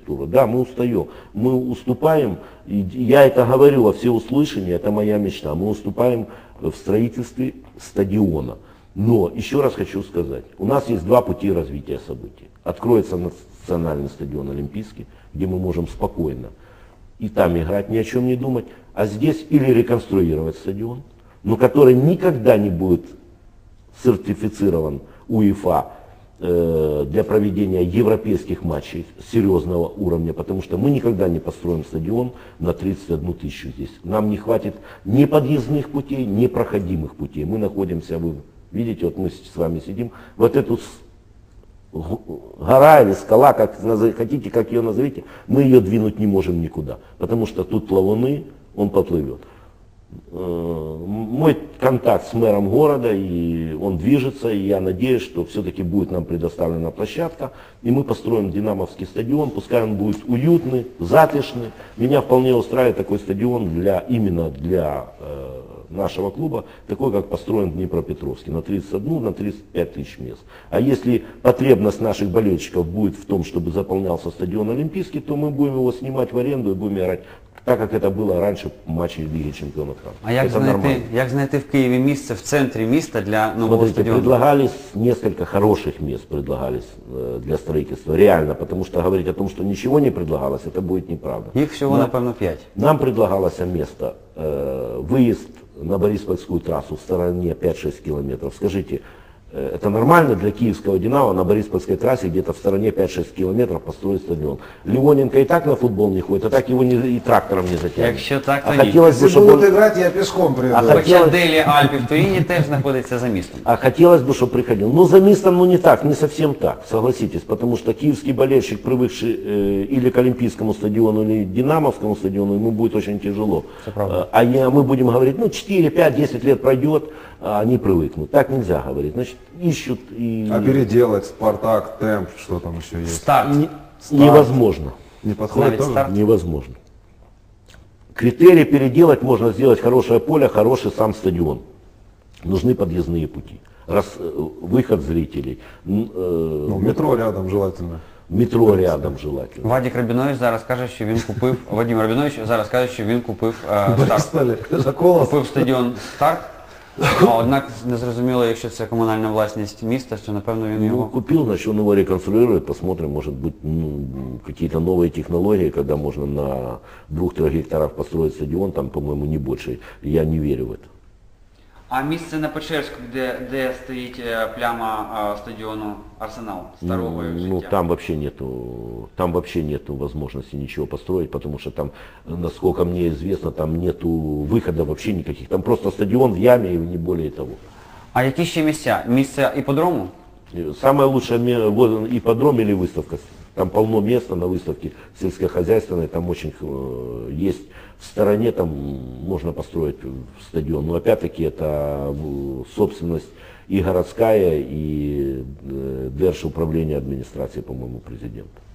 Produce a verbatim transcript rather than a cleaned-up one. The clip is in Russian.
инфраструктуру. Да, мы устаем, мы уступаем, и я это говорю во всеуслышание, это моя мечта, мы уступаем в строительстве стадиона. Но, еще раз хочу сказать, у нас есть два пути развития событий. Откроется национальный стадион Олимпийский, где мы можем спокойно и там играть, ни о чем не думать, а здесь или реконструировать стадион, но который никогда не будет сертифицирован УЕФА э, для проведения европейских матчей серьезного уровня, потому что мы никогда не построим стадион на тридцать одну тысячу здесь. Нам не хватит ни подъездных путей, ни проходимых путей. Мы находимся, вы видите, вот мы с вами сидим, вот эту гора или скала, как хотите, как ее назовите, мы ее двинуть не можем никуда, потому что тут плавуны, он поплывет. Мой контакт с мэром города, и он движется, и я надеюсь, что все-таки будет нам предоставлена площадка, и мы построим динамовский стадион, пускай он будет уютный, затишный. Меня вполне устраивает такой стадион для, именно для э, нашего клуба, такой, как построен в Днепропетровске, на тридцать одну, на тридцать пять тысяч мест. А если потребность наших болельщиков будет в том, чтобы заполнялся стадион Олимпийский, то мы будем его снимать в аренду и будем играть так, как это было раньше в матче Лиги Чемпионов. А як знайти, як знайти в Києві місце в центрі міста для нового Смотрите, стадіону? предлагались несколько хороших мест предлагались э, для строительства, реально, потому что говорить о том, что ничего не предлагалось, это будет неправда. Їх всього, Нам, напевно, п'ять. нам предлагалось место, э, выезд на Бориспольскую трассу в стороне пять-шесть километров. Скажите, э, это нормально для киевского «Динамо» на Бориспольской трассе где-то в стороне пять-шесть километров построить стадион? Леоненко и так на футбол не ходит, а так его не, и трактором не затянет. Якщо так, то а ні. хотелось бы, Если чтобы будут он... играть, я пешком приеду. А Хоча хотілось- Делі Альпі в Туріні теж знаходиться за містом. А хотелось бы, чтобы приходил. Но за местом, ну не так, не совсем так, согласитесь. Потому что киевский болельщик, привыкший э, или к Олимпийскому стадиону, или к Динамовскому стадиону, ему будет очень тяжело. правда. А я, мы будем говорить, ну четыре, пять, десять лет пройдет, а они привыкнут. Так нельзя говорить. Значит, ищут и... А переделать, Спартак, Темп, что там еще есть? Старт. Не- невозможно. Не подходит Навіть тоже? старт. Невозможно. Критерий переделать можно сделать хорошее поле, хороший сам стадион. Нужны подъездные пути. Раз, э, выход зрителей. м, э, Ну, метро рядом желательно. метро рядом желательно. Вадік Рабінович зараз каже, що він купив, Вадим Рабінович зараз каже, що він купив е, старт. Бористополе, Жаколов. Купив стадіон «Старт», а однак не зрозуміло, якщо це комунальна власність міста, що напевно він Ну, його... купил, значит он его реконструирует, посмотрим, может быть, ну, какие-то новые технологии, когда можно на двух-трех гектарах построить стадион, там, по-моему, не больше. Я не верю в это. А місце на Печерську, де, де стоїть е, пляма е, стадіону Арсенал, старого як Ну, життя? там вообще нету, там вообще нету возможности ничего построить, потому что там, насколько мне известно, там нету выхода вообще никаких. Там просто стадион в яме и не более того. А які ще місця? Місце іпподрому? Самое лучшее ме- вот ипподром или выставка. Там полно места на выставке сельскохозяйственной, там очень э, есть в стороне, там можно построить стадион. Но опять-таки это э, собственность и городская, и э, Держуправление администрации, по-моему, президента.